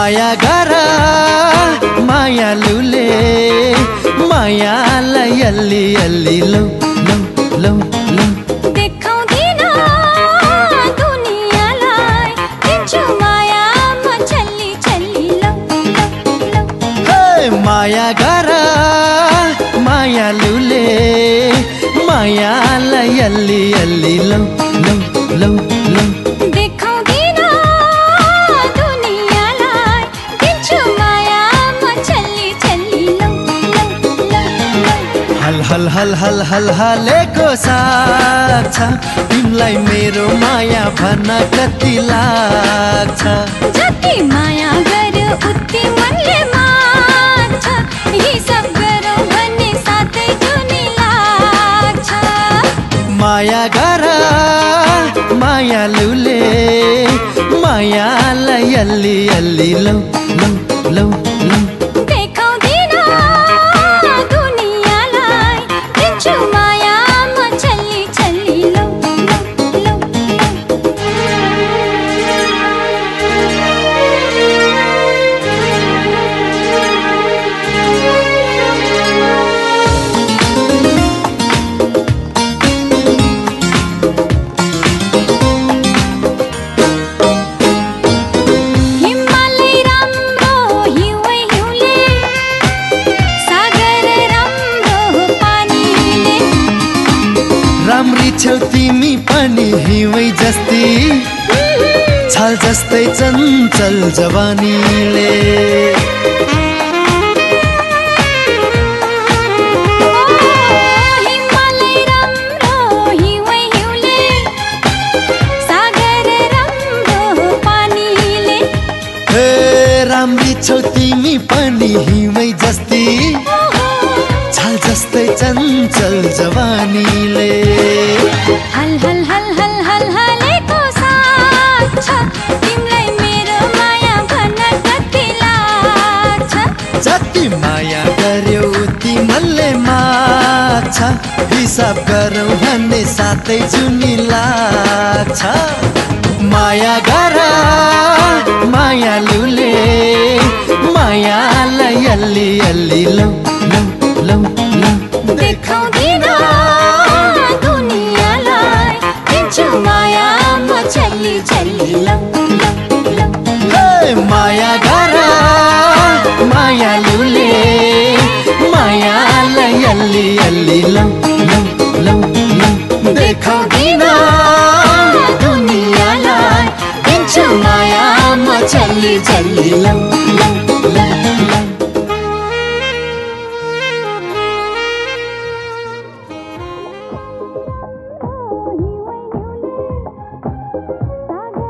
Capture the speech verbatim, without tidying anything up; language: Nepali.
माया गर मायालुले मायालाई अलि अलि लौ लौ लौ लौ देखाउँदिन दुनियाँलाई दिन्छु माया म छल्ली छल्ली लौ लौ लौ हे माया गर मायालुले मायालाई अलि अलि लौ लौ लौ लौ देखाउँदिन दुनियाँलाई दिन्छु माया म छल्ली छल्ली लौ लौ लौ लौ हल हल हल हल हल हलेको साथ छ तिमीलाई मेरो माया भन्न कति लाग्छ जति माया गर्यो उति मनले माग्छ हिसाब गरौँ भन्ने साथै जुनी लाग्छ माया गर मायालुले मायालाई अलि अलि लौ लौ लौ लौ देखाउँदिन दुनियाँलाई दिन्छु माया म छल्ली छल्ली लौ लौ लौ हिमालय राम्रो हिउँ हिउँले सागर राम्रो पानीले राम्री छौ तिमी पनि हिउँ जस्ती छाल जस्तै चञ्चल जवानीले हिमालय राम्रो हिउँ हिउँले सागर राम्रो पानीले हे राम्री छौ तिमी पनि हिउँ जस्ती छाल जस्तै चञ्चल जवानीले हल हल हल हल हल हलेको साथ छ तिमीलाई मेरो माया भन्न कति लाग्छ जति माया गर्यो उति मनले माग्छ हिसाब गरौँ भन्ने साथै जुनी लाग्छ माया गर मायालुले मायालाई अलि अलि लौ लौ लौ